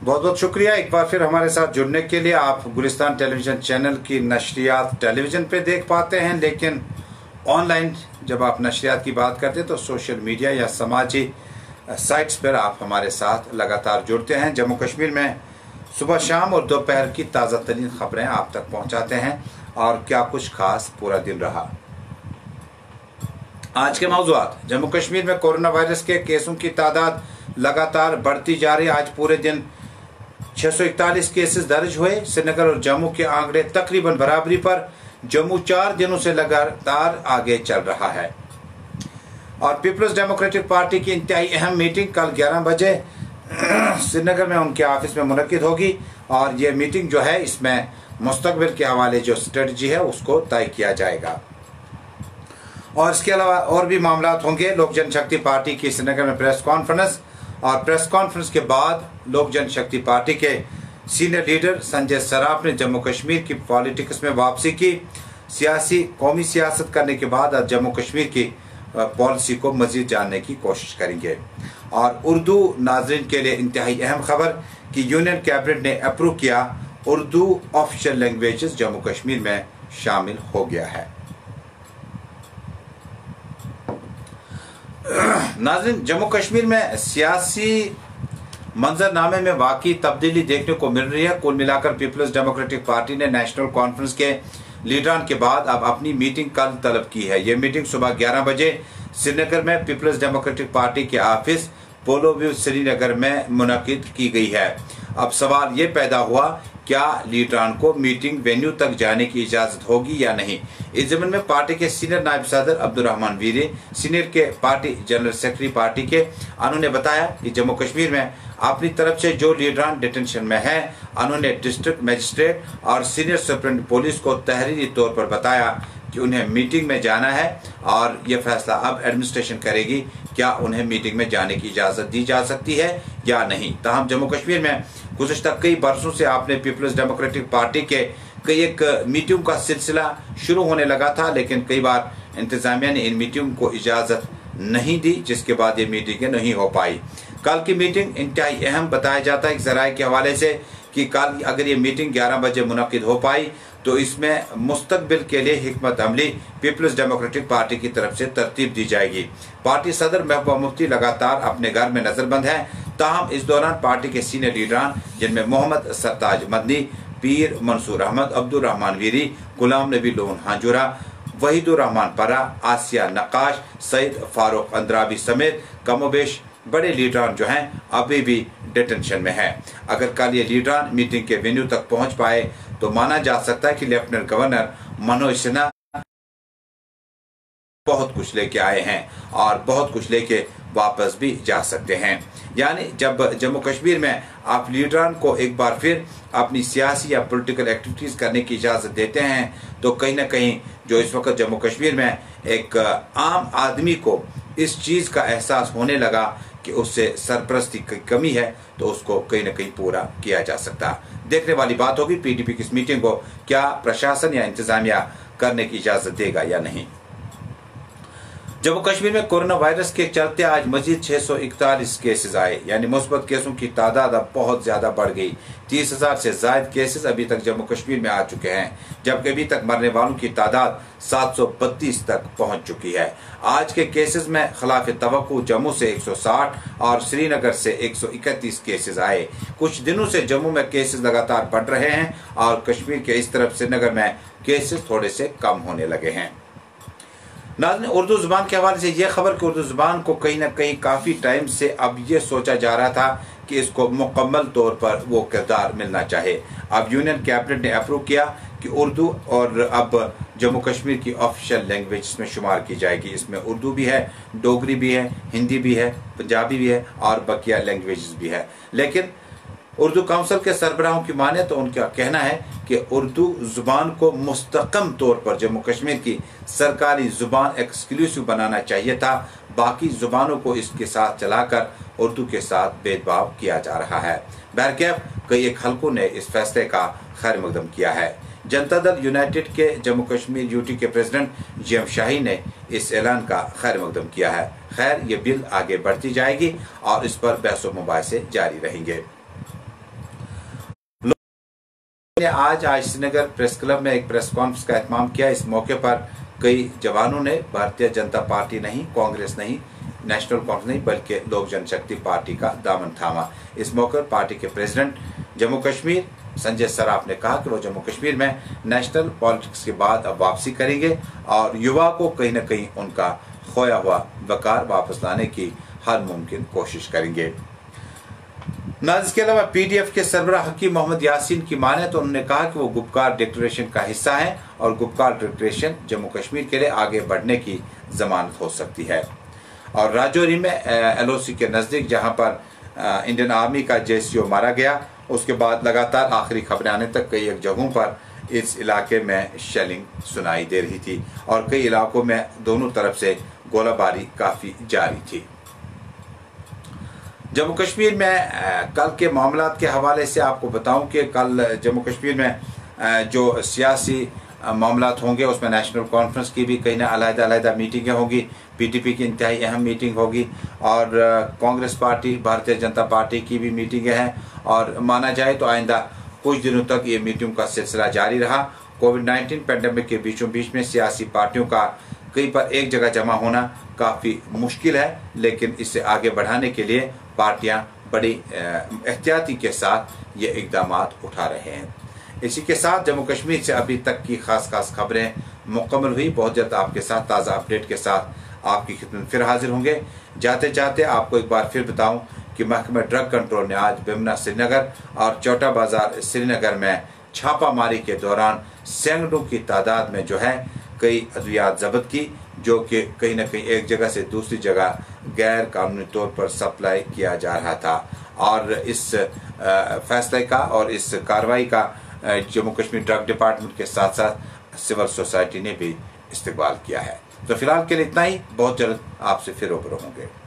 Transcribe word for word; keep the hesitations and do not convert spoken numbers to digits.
बहुत बहुत शुक्रिया एक बार फिर हमारे साथ जुड़ने के लिए। आप गुलिस्तान टेलीविज़न चैनल की नशरियात टेलीविज़न पे देख पाते हैं, लेकिन ऑनलाइन जब आप नशरियात की बात करते हैं तो सोशल मीडिया या समाजी साइट्स पर आप हमारे साथ लगातार जुड़ते हैं। जम्मू कश्मीर में सुबह शाम और दोपहर की ताज़ा तरीन खबरें आप तक पहुंचाते हैं और क्या कुछ खास पूरा दिन रहा। आज के मौज़ूआत: जम्मू कश्मीर में कोरोना वायरस के केसों की तादाद लगातार बढ़ती जा रही। आज पूरे दिन छह सौ इकतालीस केसेस दर्ज हुए। श्रीनगर और जम्मू के आंकड़े तकरीबन बराबरी पर। जम्मू चार दिनों से लगातार आगे चल रहा है। और पीपल्स डेमोक्रेटिक पार्टी की इंतहाई अहम मीटिंग कल ग्यारह बजे श्रीनगर में उनके ऑफिस में मुनक्किद होगी और ये मीटिंग जो है इसमें मुस्तकबिल के हवाले जो स्ट्रेटजी है उसको तय किया जाएगा। और इसके अलावा और भी मामला होंगे। लोक जनशक्ति पार्टी की श्रीनगर में प्रेस कॉन्फ्रेंस और प्रेस कॉन्फ्रेंस के बाद लोक जनशक्ति पार्टी के सीनियर लीडर संजय सराफ ने जम्मू कश्मीर की पॉलिटिक्स में वापसी की। सियासी कौमी सियासत करने के बाद आज जम्मू कश्मीर की पॉलिसी को मजीद जानने की कोशिश करेंगे। और उर्दू नाजरीन के लिए इंतहाई अहम खबर कि यूनियन कैबिनेट ने अप्रूव किया, उर्दू ऑफिशियल लैंग्वेजेस जम्मू कश्मीर में शामिल हो गया है। नाज़रीन, जम्मू कश्मीर में सियासी मंजरनामे में वाकई तब्दीली देखने को मिल रही है। कुल मिलाकर पीपल्स डेमोक्रेटिक पार्टी ने नेशनल कॉन्फ्रेंस के लीडरान के बाद अब अपनी मीटिंग कल तलब की है। यह मीटिंग सुबह ग्यारह बजे श्रीनगर में पीपल्स डेमोक्रेटिक पार्टी के ऑफिस पोलो व्यू श्रीनगर में मुनक्किद की गई है। अब सवाल ये पैदा हुआ, क्या लीडरान को मीटिंग वेन्यू तक जाने की इजाजत होगी या नहीं। इस जमन में पार्टी के सीनियर नायब सदर अब्दुल रहमान वीरी, सीनियर के पार्टी जनरल सेक्रेटरी पार्टी के, उन्होंने बताया कि जम्मू कश्मीर में अपनी तरफ से जो लीडरान डिटेंशन में हैं, उन्होंने डिस्ट्रिक्ट मजिस्ट्रेट और सीनियर सुप्रीम पुलिस को तहरीरी तौर पर बताया कि उन्हें मीटिंग में जाना है और यह फैसला अब एडमिनिस्ट्रेशन करेगी क्या उन्हें मीटिंग में जाने की इजाजत दी जा सकती है या नहीं। ताहम जम्मू कश्मीर में गुज़श्ता कई बरसों से आपने पीपल्स डेमोक्रेटिक पार्टी के कई एक मीटिंग का सिलसिला शुरू होने लगा था, लेकिन कई बार इंतजामिया ने इन मीटिंग को इजाजत नहीं दी, जिसके बाद ये मीटिंगें नहीं हो पाई। कल की मीटिंग इंतहाई अहम बताया जाता है जराये के हवाले से कि कल अगर ये मीटिंग ग्यारह बजे मुनक्किद हो पाई तो इसमें मुस्तकबिल के लिए हिकमत अमली पीपल्स डेमोक्रेटिक पार्टी की तरफ से तरतीब दी जाएगी। पार्टी सदर महबूबा मुफ्ती लगातार अपने घर में नजरबंद हैं। ताहम इस दौरान पार्टी के सीनियर लीडरान जिनमें मोहम्मद सरताज मदनी, पीर मंसूर अहमद, अब्दुल रहमान वीरी, गुलाम नबी लोन हाजुरा, वहीदुर रहमान परा, आसिया नक्काश, सईद फारूक अंद्राबी समेत कमोबेश बड़े लीडरान जो हैं अभी भी डिटेंशन में हैं। अगर कल ये लीडरान मीटिंग के वेन्यू तक पहुंच पाए तो माना जा सकता है कि लेफ्टिनेंट गवर्नर मनोज सिन्हा बहुत कुछ लेके आए हैं और बहुत कुछ लेके वापस भी जा सकते हैं। यानी जब जम्मू कश्मीर में आप लीडरान को एक बार फिर अपनी सियासी या पॉलिटिकल एक्टिविटीज करने की इजाजत देते हैं तो कहीं ना कहीं जो इस वक्त जम्मू कश्मीर में एक आम आदमी को इस चीज का एहसास होने लगा कि उससे सरपरस्ती की कमी है तो उसको कहीं ना कहीं पूरा किया जा सकता। देखने वाली बात होगी पीडीपी की इस मीटिंग को क्या प्रशासन या इंतजामिया करने की इजाजत देगा या नहीं। जम्मू कश्मीर में कोरोना वायरस के चलते आज मजीद छह सौ इकतालीस केसेस आए, यानी मुस्बत केसों की तादाद अब बहुत ज्यादा बढ़ गई। तीस हजार से ज्यादा केसेस अभी तक जम्मू कश्मीर में आ चुके हैं, जबकि अभी तक मरने वालों की तादाद सात सौ बत्तीस तक पहुंच चुकी है। आज के केसेस में खिलाफ तवक्को जम्मू से एक सौ साठ और श्रीनगर से एक सौ इकतीस केसेस आए। कुछ दिनों से जम्मू में केसेस लगातार बढ़ रहे हैं और कश्मीर के इस तरफ श्रीनगर में केसेस थोड़े से कम होने लगे हैं। नाज़रीन, उर्दू जुबान के हवाले से यह खबर कि उर्दू जुबान को कहीं ना कहीं काफ़ी टाइम से अब ये सोचा जा रहा था कि इसको मुकम्मल तौर पर वो किरदार मिलना चाहिए। अब यूनियन कैबिनेट ने अप्रूव किया कि उर्दू और अब जम्मू कश्मीर की ऑफिशियल लैंग्वेज में शुमार की जाएगी। इसमें उर्दू भी है, डोगरी भी है, हिंदी भी है, पंजाबी भी है और बकिया लैंग्वेजेस भी है। लेकिन उर्दू काउंसिल के सरबराहों की माने तो उनका कहना है कि उर्दू जुबान को मुस्तकम तौर पर जम्मू कश्मीर की सरकारी जुबान एक्सक्लूसिव बनाना चाहिए था। बाकी जुबानों को इसके साथ चलाकर उर्दू के साथ भेदभाव किया जा रहा है। बहरकैफ कई एक हलकों ने इस फैसले का खैर मकदम किया है। जनता दल यूनाइटेड के जम्मू कश्मीर यूटी के प्रेसिडेंट जी एम शाही ने इस ऐलान का खैर मकदम किया है। खैर, ये बिल आगे बढ़ती जाएगी और इस पर बहस व मुबाहिसे जारी रहेंगे। ने आज आज श्रीनगर प्रेस क्लब में एक प्रेस कॉन्फ्रेंस का एहतमाम किया। इस मौके पर कई जवानों ने भारतीय जनता पार्टी नहीं, कांग्रेस नहीं, नेशनल कांफ्रेंस नहीं, बल्कि लोक जनशक्ति पार्टी का दामन थामा। इस मौके पर पार्टी के प्रेसिडेंट जम्मू कश्मीर संजय सराफ ने कहा कि वो जम्मू कश्मीर में नेशनल पॉलिटिक्स के बाद अब वापसी करेंगे और युवा को कहीं न कहीं उनका खोया हुआ वकार वापस लाने की हर मुमकिन कोशिश करेंगे। न इसके अलावा पीडीएफ के सरबराह हकीम मोहम्मद यासीन की माने तो उन्होंने कहा कि वो गुपकार डिक्लेरेशन का हिस्सा है और गुपकार डिक्लेरेशन जम्मू कश्मीर के लिए आगे बढ़ने की जमानत हो सकती है। और राजौरी में एलओसी के नजदीक जहां पर इंडियन आर्मी का जेसीओ मारा गया, उसके बाद लगातार आखिरी खबरें आने तक कई एक जगहों पर इस इलाके में शेलिंग सुनाई दे रही थी और कई इलाकों में दोनों तरफ से गोलाबारी काफी जारी थी। जम्मू कश्मीर में कल के मामलात के हवाले से आपको बताऊं कि कल जम्मू कश्मीर में जो सियासी मामलात होंगे उसमें नेशनल कॉन्फ्रेंस की भी कहीं ना अलग अलग मीटिंगें होंगी, पीटीपी की इंतहाई अहम मीटिंग होगी और कांग्रेस पार्टी, भारतीय जनता पार्टी की भी मीटिंगें हैं और माना जाए तो आइंदा कुछ दिनों तक ये मीटिंग का सिलसिला जारी रहा। कोविड नाइन्टीन पैंडेमिक के बीचों बीच में सियासी पार्टियों का कहीं पर एक जगह जमा होना काफी मुश्किल है, लेकिन इसे आगे बढ़ाने के लिए पार्टियां बड़ी एहतियाती के साथ ये इकदाम उठा रहे हैं। इसी के साथ जम्मू कश्मीर से अभी तक की खास खास खबरें मुकम्मल हुई। बहुत जल्द आपके साथ ताज़ा अपडेट के साथ आपकी खिदमत फिर हाजिर होंगे। जाते जाते आपको एक बार फिर बताऊं कि महकमा ड्रग कंट्रोल ने आज बिमना श्रीनगर और चौटा बाजार श्रीनगर में छापामारी के दौरान सैकड़ों की तादाद में जो है कई अद्वियात जब्त की, जो कि कहीं न कहीं एक जगह से दूसरी जगह गैर कानूनी तौर पर सप्लाई किया जा रहा था। और इस फैसले का और इस कार्रवाई का जम्मू कश्मीर ड्रग डिपार्टमेंट के साथ साथ सिविल सोसाइटी ने भी इस्तेमाल किया है। तो फिलहाल के लिए इतना ही। बहुत जल्द आपसे फिर रूबरू होंगे।